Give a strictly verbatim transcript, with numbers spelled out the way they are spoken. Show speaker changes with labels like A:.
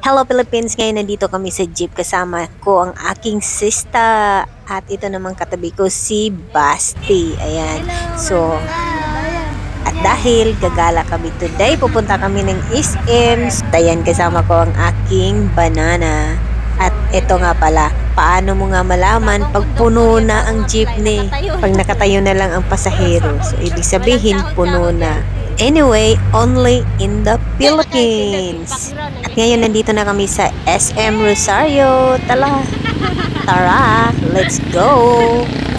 A: Hello Philippines! Ngayon nandito kami sa jeep kasama ko ang aking sista at ito naman katabi ko si Basti. Ayan. So, at dahil gagala kami today, pupunta kami ng S M. Ayan, kasama ko ang aking banana. At ito nga pala, paano mo nga malaman pag puno na ang jeepney? Pag nakatayo na lang ang pasahero. So, ibig sabihin, puno na. Anyway, only in the Philippines. At ngayon, nandito na kami sa S M Rosario. Tala, tara, let's go!